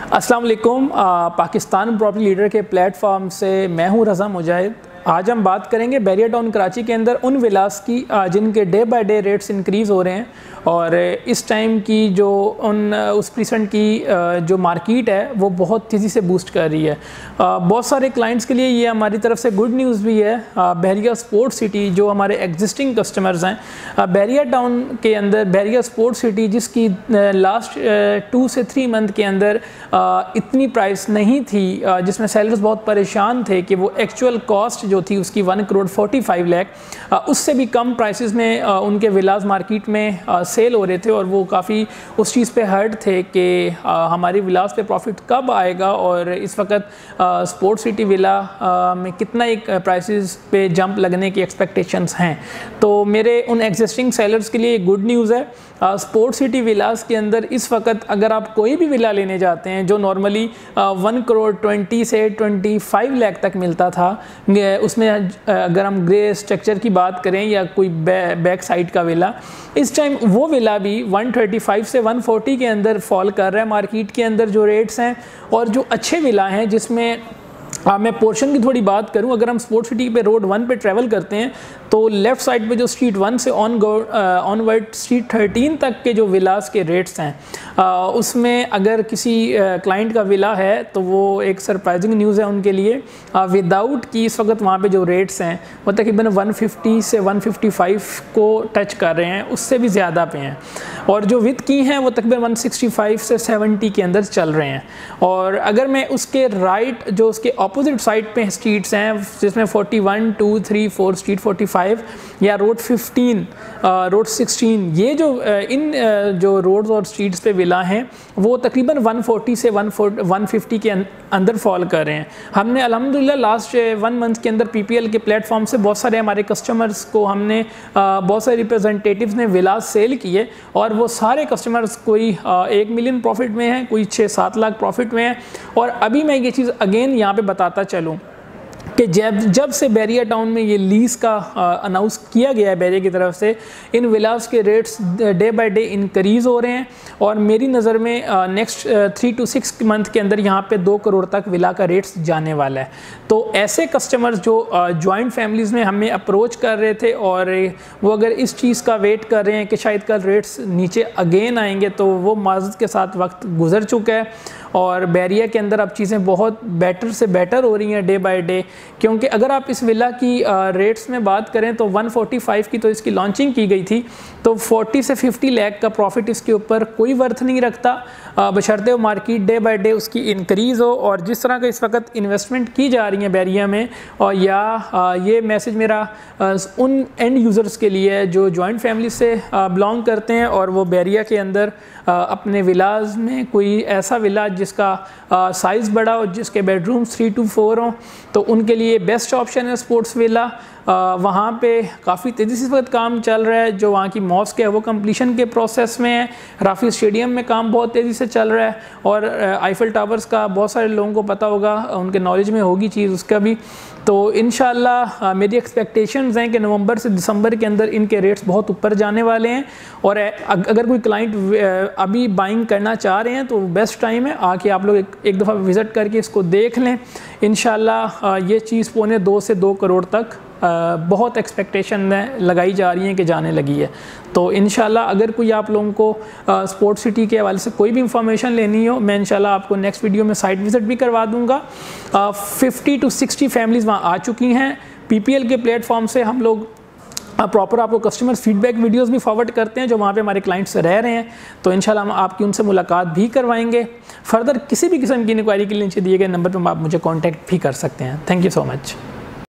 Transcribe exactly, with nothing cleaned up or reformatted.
अस्सलाम वालेकुम। Pakistan property leader के प्लेटफॉर्म से मैं हूं रज़ा मुजाहिद। आज हम बात करेंगे बैरियर टाउन कराची के अंदर उन विलास की जिनके day by day rates increase हो रहे हैं और इस टाइम की जो उन उस परसेंट की जो मार्केट है वो बहुत तेज़ी से बूस्ट कर रही है। बहुत सारे क्लाइंट्स के लिए ये हमारी तरफ से गुड न्यूज़ भी है। बहरिया स्पोर्ट सिटी जो हमारे एग्जिस्टिंग कस्टमर्स हैं, बैरिया टाउन के अंदर बैरिया स्पोर्ट सिटी जिसकी लास्ट टू से थ्री मंथ के अंदर इतनी प्राइस नहीं थी, जिसमें सेलर्स बहुत परेशान थे कि वो एक्चुअल कॉस्ट जो थी उसकी one crore forty five lakh, उससे भी कम प्राइसेस में उनके विलास मार्केट में सेल हो रहे थे और वो काफ़ी उस चीज़ पे हर्ट थे कि हमारी विलास पे प्रॉफिट कब आएगा और इस वक्त स्पोर्ट सिटी विला में कितना एक प्राइसेस पे जंप लगने की एक्सपेक्टेशंस हैं। तो मेरे उन एग्जिस्टिंग सेलर्स के लिए गुड न्यूज़ है। स्पोर्ट सिटी विलास के अंदर इस वक्त अगर आप कोई भी विला लेने जाते हैं जो नॉर्मली वन करोड़ ट्वेंटी से ट्वेंटी फाइव लाख तक मिलता था, उसमें अगर हम ग्रे स्ट्रक्चर की बात करें या कोई बै, बैक साइड का विला, इस टाइम वो विला भी वन थर्टी फाइव से वन फोर्टी के अंदर फॉल कर रहा है मार्केट के अंदर जो रेट्स हैं। और जो अच्छे विला हैं जिसमें आ, मैं पोर्शन की थोड़ी बात करूं, अगर हम स्पोर्ट सिटी पे रोड वन पे ट्रैवल करते हैं तो लेफ़्ट साइड पे जो स्ट्रीट वन से ऑन ऑनवर्ड स्ट्रीट थर्टीन तक के जो विलास के रेट्स हैं, आ, उसमें अगर किसी क्लाइंट का विला है तो वो एक सरप्राइजिंग न्यूज़ है उनके लिए। विदाउट की इस वक्त वहाँ पे जो रेट्स हैं वो तकरीबन वन फिफ्टी से वन फिफ्टी फाइव को टच कर रहे हैं, उससे भी ज़्यादा पे हैं। और जो विद की हैं वो तकरीबन वन सिक्सटी फाइव से सेवेंटी के अंदर चल रहे हैं। और अगर मैं उसके राइट जो उसके अपोजिट साइड पे स्ट्रीट्स हैं जिसमें forty one, two, three, four street forty five या रोड फिफ्टीन, रोड सिक्सटीन, ये जो इन जो रोड्स और स्ट्रीट्स पे विला हैं वो तकरीबन वन फोर्टी से वन फिफ्टी के अंदर फॉल कर रहे हैं। हमने अल्हम्दुलिल्लाह लास्ट वन मंथ के अंदर पीपीएल के प्लेटफॉर्म से बहुत सारे हमारे कस्टमर्स को हमने बहुत सारे रिप्रेजेंटेटिव्स ने विलास सेल किए और वो सारे कस्टमर्स कोई एक मिलियन प्रॉफिट में हैं, कोई छः सात लाख प्रॉफिट में हैं। और अभी मैं ये चीज़ अगेन यहाँ पे बताता चलूँ कि जब जब से बैरिया टाउन में ये लीज का अनाउंस किया गया है बैरिया की तरफ से, इन विलास के rates day by day increase हो रहे हैं और मेरी नज़र में next three two six month के अंदर यहाँ पे दो करोड़ तक विला का रेट्स जाने वाला है। तो ऐसे कस्टमर्स जो जॉइंट फैमिलीज़ में हमें अप्रोच कर रहे थे और वो अगर इस चीज़ का वेट कर रहे हैं कि शायद कल रेट्स नीचे अगेन आएंगे, तो वो माज़रत के साथ वक्त गुजर चुका है और बैरिया के अंदर अब चीज़ें बहुत बेटर से बेटर हो रही हैं डे बाय डे। क्योंकि अगर आप इस विला की रेट्स में बात करें तो वन फोर्टी फाइव की तो इसकी लॉन्चिंग की गई थी, तो फोर्टी से फिफ्टी लाख का प्रॉफिट इसके ऊपर कोई वर्थ नहीं रखता, बशर्ते वो मार्केट डे बाय डे उसकी इंक्रीज़ हो। और जिस तरह का इस वक्त इन्वेस्टमेंट की जा रही है बैरिया में, और या ये मैसेज मेरा उन एंड यूज़र्स के लिए है जो जॉइंट फैमिली से बिलोंग करते हैं और वो बैरिया के अंदर अपने विलाज में कोई ऐसा विला जिसका साइज़ बड़ा हो, जिसके बेडरूम्स थ्री टू फोर हों, तो उनके लिए बेस्ट ऑप्शन है स्पोर्ट्स विला। वहाँ पे काफ़ी तेज़ी से इस वक्त काम चल रहा है। जो वहाँ की मॉस्क है वो कंप्लीशन के प्रोसेस में है। राफी स्टेडियम में काम बहुत तेज़ी से चल रहा है और आईफल टावर्स का बहुत सारे लोगों को पता होगा, उनके नॉलेज में होगी चीज़ उसका भी। तो इंशाल्लाह मेरी एक्सपेक्टेशंस हैं कि नवंबर से दिसंबर के अंदर इनके रेट्स बहुत ऊपर जाने वाले हैं। और अगर कोई क्लाइंट अभी बाइंग करना चाह रहे हैं तो बेस्ट टाइम है, आके आप लोग एक, एक दफ़ा विज़िट करके इसको देख लें। इंशाल्लाह ये चीज़ पौने दो से दो करोड़ तक बहुत एक्सपेक्टेशन लगाई जा रही हैं कि जाने लगी है। तो इंशाल्लाह अगर कोई आप लोगों को स्पोर्ट सिटी के हवाले से कोई भी इंफॉर्मेशन लेनी हो, मैं इंशाल्लाह आपको नेक्स्ट वीडियो में साइट विज़िट भी करवा दूंगा। फिफ्टी टू सिक्सटी फैमिलीज़ वहाँ आ चुकी हैं। पीपीएल के प्लेटफॉर्म से हम लोग प्रॉपर आपको कस्टमर फीडबैक वीडियोस भी फॉरवर्ड करते हैं जो वहाँ पे हमारे क्लाइंट्स रह रहे हैं। तो इंशाल्लाह हम आपकी उनसे मुलाकात भी करवाएंगे। फर्दर किसी भी किस्म की इंक्वायरी के लिए नीचे दिए गए नंबर पर आप मुझे कांटेक्ट भी कर सकते हैं। Thank you so much.